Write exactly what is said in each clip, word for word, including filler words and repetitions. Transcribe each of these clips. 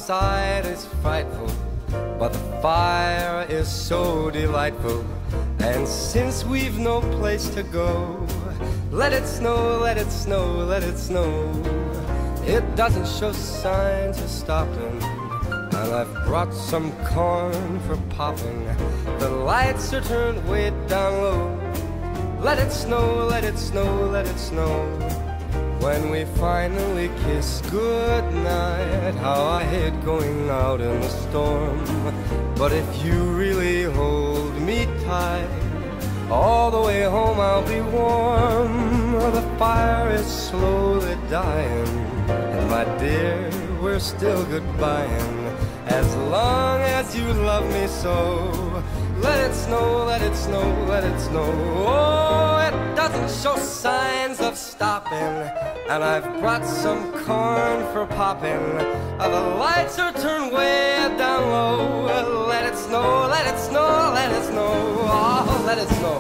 outside is frightful, but the fire is so delightful. And since we've no place to go, let it snow, let it snow, let it snow. It doesn't show signs of stopping, and I've brought some corn for popping. The lights are turned way down low. Let it snow, let it snow, let it snow. When we finally kiss goodnight, how I hate going out in the storm. But if you really hold me tight, all the way home I'll be warm. The fire is slowly dying, and my dear, we're still goodbying. As long as you love me so, let it snow, let it snow, let it snow. Oh, it doesn't show signs of stopping, and I've brought some corn for popping. Uh, the lights are turned way down low. Uh, let it snow, let it snow, let it snow. Oh, let it snow.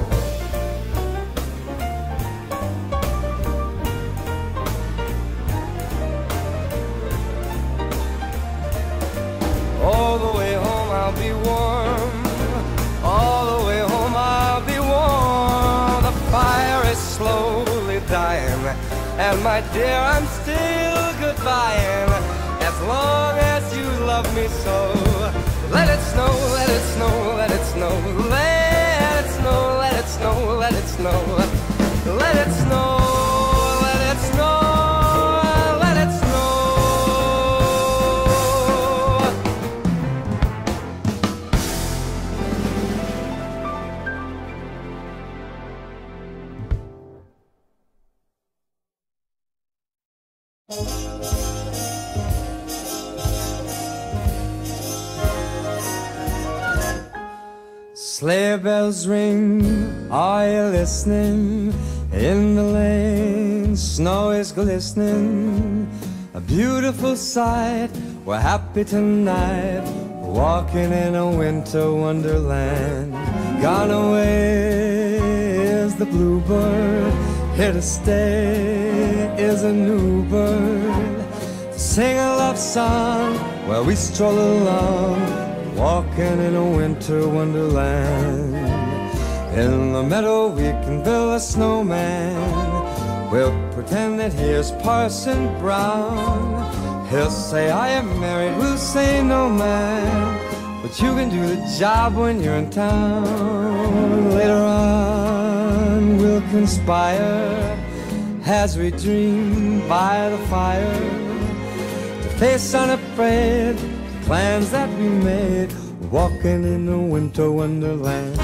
All the way home I'll be warm. All the way home I'll be warm. The fire is slowly dying, and my dear, I'm still goodbying. As long as you love me so, let it snow, let it snow, let it snow. Let it snow, let it snow, let it snow. Let it snow, let it snow, let it snow. Sleigh bells ring, are you listening? In the lane, snow is glistening. A beautiful sight, we're happy tonight, walking in a winter wonderland. Gone away is the bluebird, here to stay is a new bird. To sing a love song while we stroll along, walking in a winter wonderland. In the meadow we can build a snowman. We'll pretend that here's Parson Brown. He'll say I am married, we'll say no man, but you can do the job when you're in town. Later on we'll conspire as we dream by the fire, to face unafraid plans that we made, walking in a winter wonderland.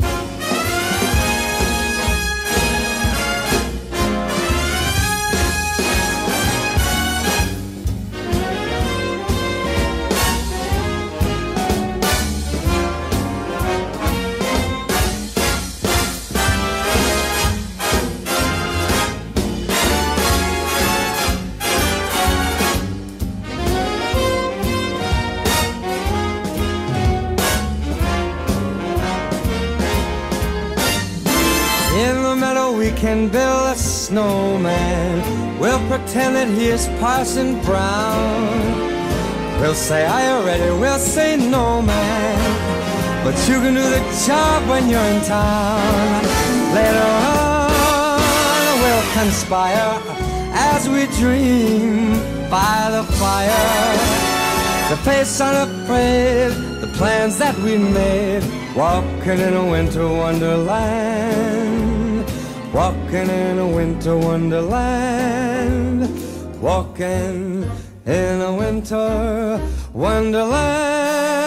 We can build a snowman. We'll pretend that he is Parson Brown. We'll say, are you ready? We'll say no man, but you can do the job when you're in town. Later on we'll conspire as we dream by the fire, to face unafraid the plans that we made, walking in a winter wonderland. Walking in a winter wonderland, walking in a winter wonderland.